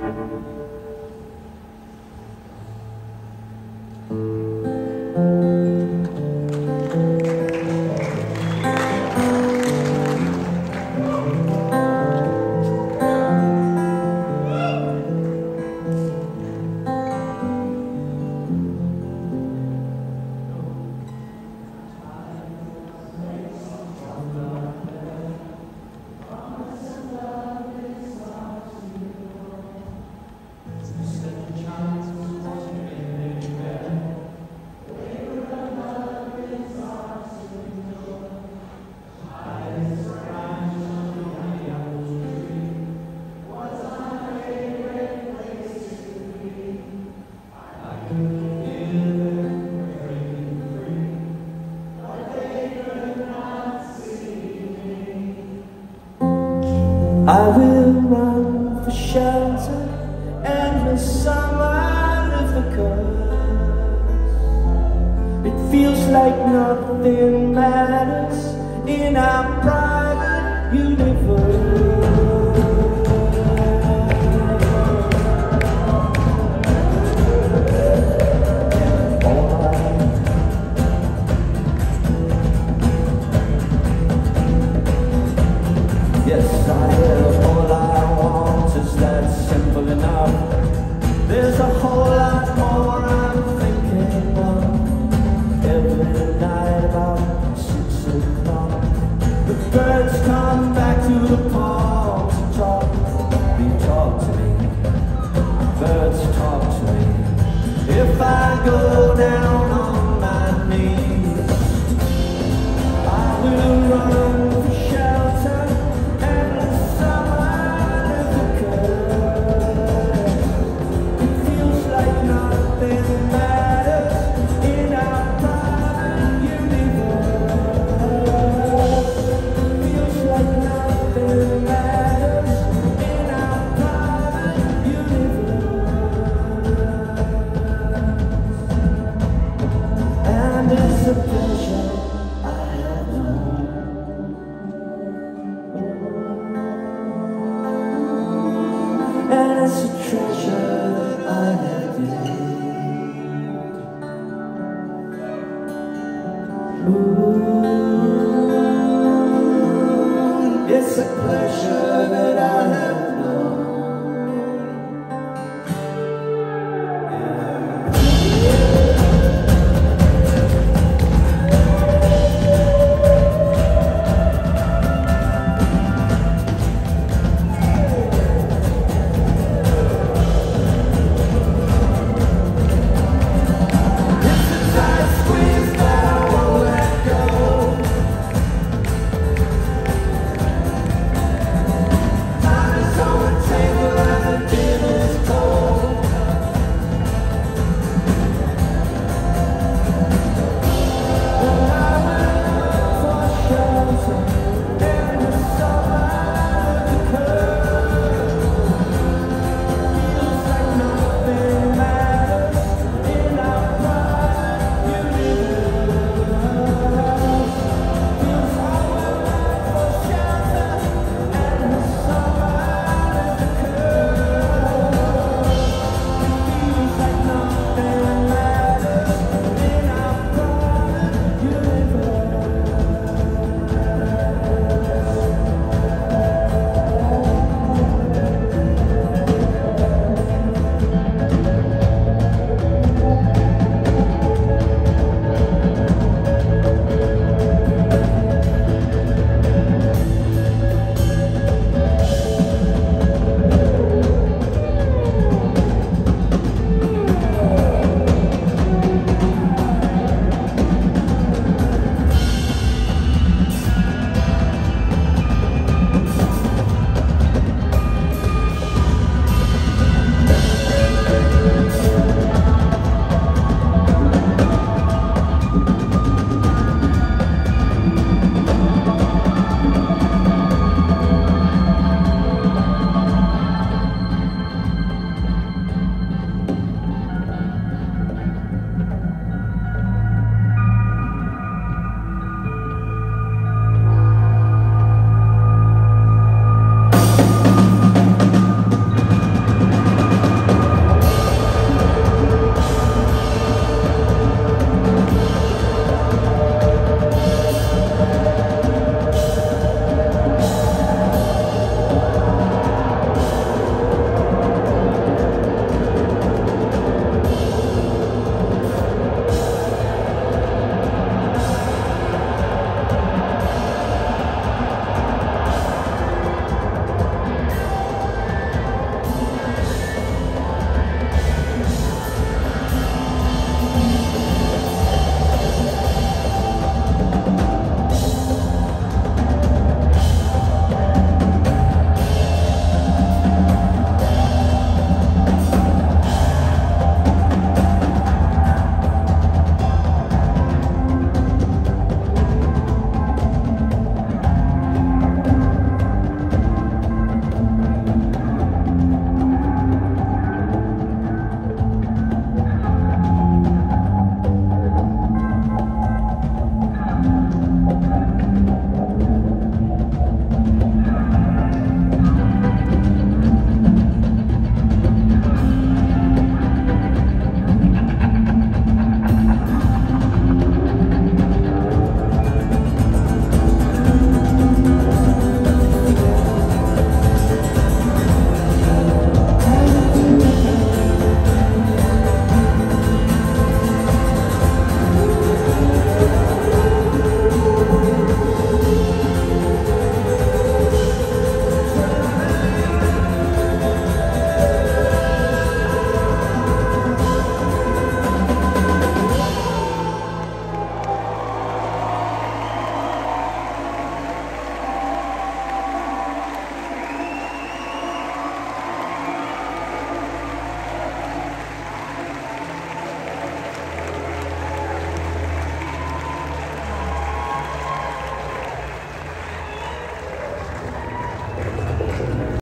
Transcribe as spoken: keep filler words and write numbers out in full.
I will run for shelter and the summer of the curse. It feels like nothing matters in our private universe. Yes, I have all I want, is that simple enough? There's a whole lot more I'm thinking of. Every night about six o'clock, the birds come back to the pond to talk. They talk to me, birds talk to me. If I go down on my knees, I will run for shelter. It's a pleasure I have known, and it's a treasure that I have gained. Ooh, it's a pleasure.